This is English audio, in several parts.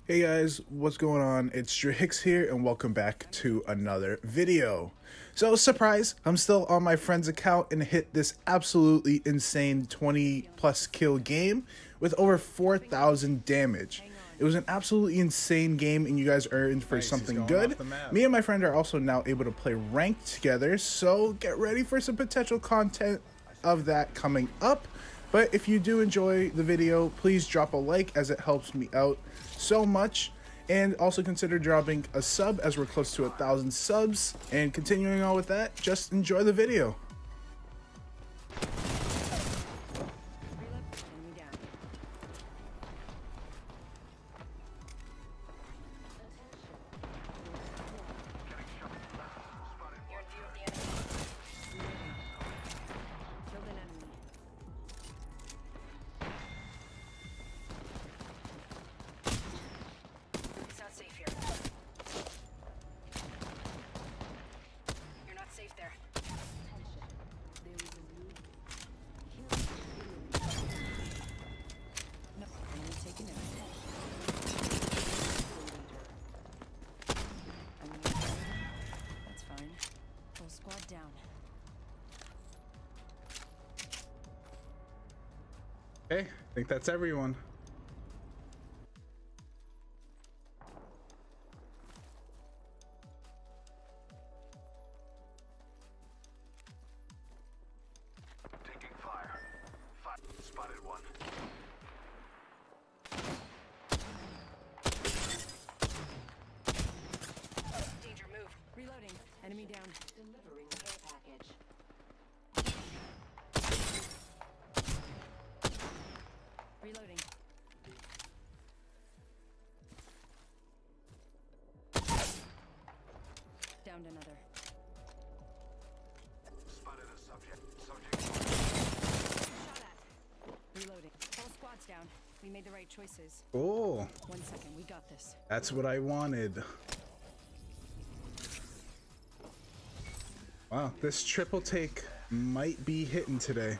Hey guys, what's going on? It's Drix here and welcome back to another video. So surprise, I'm still on my friend's account and hit this absolutely insane 20 plus kill game with over 4,000 damage. It was an absolutely insane game and you guys are in for something good. Me and my friend are also now able to play ranked together, so get ready for some potential content of that coming up. But if you do enjoy the video, please drop a like as it helps me out so much, and also consider dropping a sub as we're close to 1,000 subs. And continuing on with that, just enjoy the video. Okay, I think that's everyone. Taking fire. Spotted one. Danger, move. Reloading. Enemy down. Delivering care package. Reloading. Downed another. Spotted a subject. Shot at. Reloading. Whole squad's down. We made the right choices. Oh, 1 second. We got this. that's what I wanted. Wow, this triple take might be hitting today.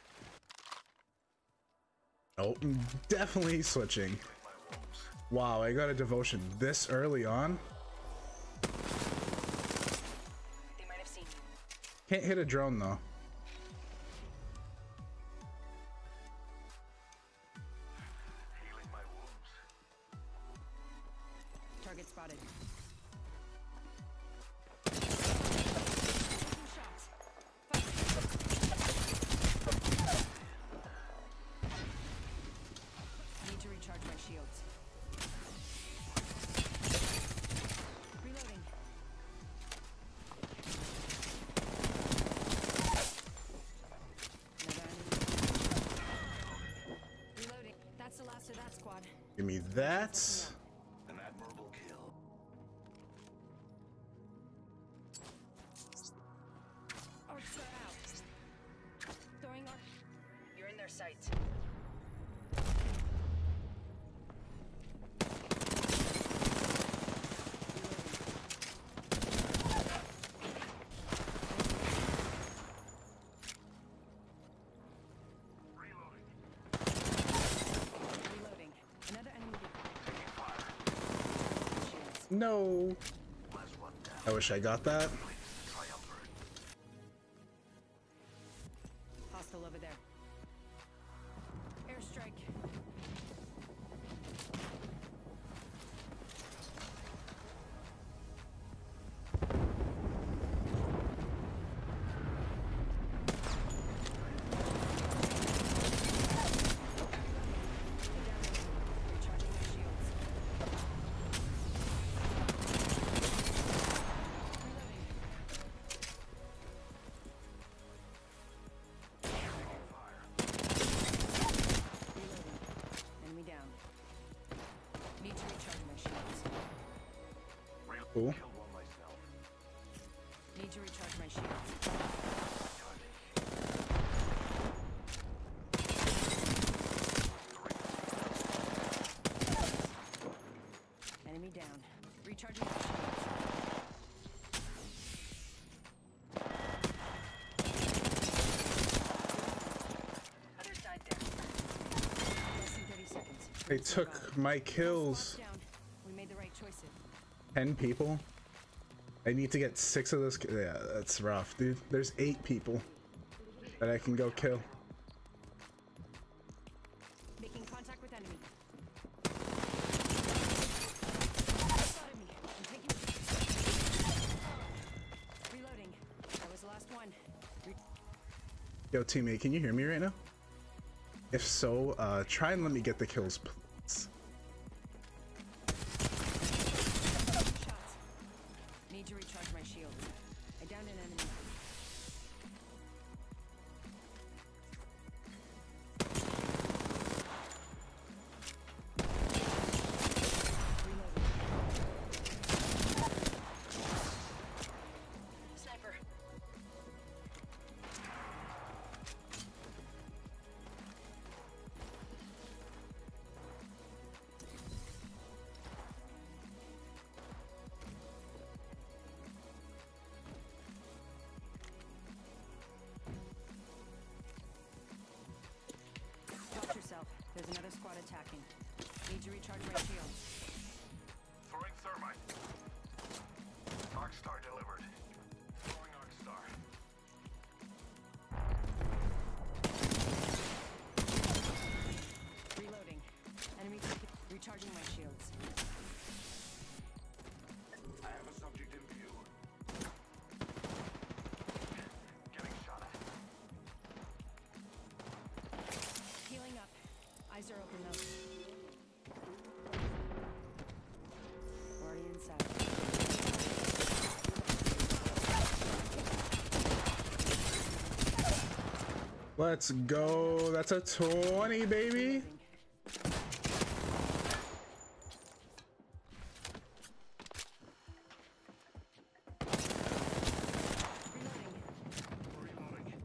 Oh, definitely switching. Wow, I got a devotion this early on. They might have seen you. Can't hit a drone though. Healing my wounds. Target spotted. Shots. Need to recharge my shields. Reloading. Another enemy. Reloading. That's the last of that squad. Give me that. An admirable kill. Archer out. Throwing arc. You're in their sights. Reloading. Another enemy. Shields. No. Last one down. I wish I got that. Triumvirate. Hostile over there. Airstrike. Recharging my shields. Reloading. Reloading. Enemy down. Need to recharge my shields. Cool. Killed one myself. Need to recharge my shields. Enemy down. Recharging my shields. Other side there. Less than 30 seconds. They took my kills. Down. make choices. 10 people? I need to get 6 of those. Yeah, that's rough, dude. There's 8 people that I can go kill. Making contact with enemy. Spotted me. I'm taking. Reloading. That was the last one. Yo, teammate, can you hear me right now? If so, try and let me get the kills, please. Shots. Need to recharge my shield. I downed an enemy. Sniper. Watch yourself. There's another squad attacking. Need to recharge my shield. Throwing thermite. Arcstar delivered. Throwing Arcstar. Reloading. Enemy recharging my shields. I have a subject in view. Getting shot at. Healing up. Eyes are open though. Already inside. Let's go. That's a 20, baby. Reloading. Reloading.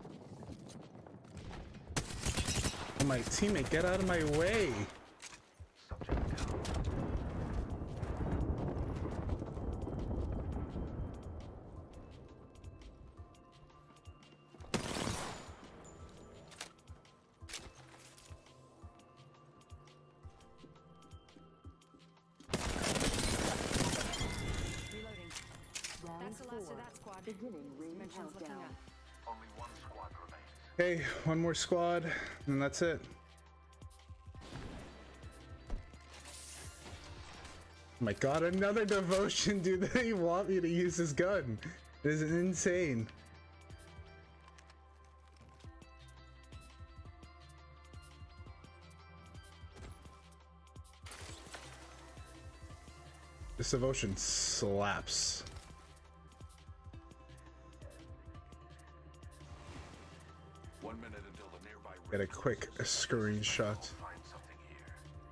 My teammate, get out of my way. Subject down. Reloading. That's the last of that squad. Beginning ring Dimensions looking countdown. up. Only one squad remains. Okay, one more squad, and that's it. My god, another devotion, dude. They want me to use this gun. This is insane. This devotion slaps. One minute until the nearby Get a quick screenshot. Find something here.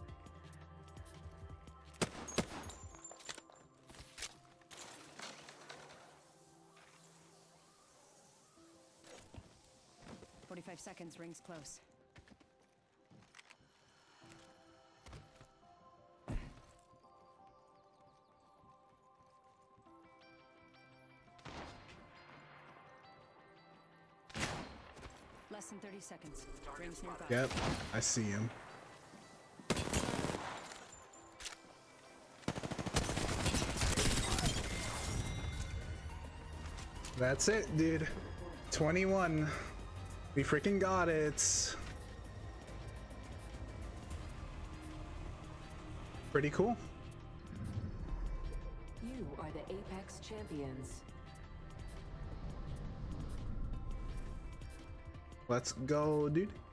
"45 seconds, rings close. Less than 30 seconds. Rings nearby. Yep, I see him. That's it, dude. 21. We freaking got it. Pretty cool. You are the Apex champions. Let's go, dude.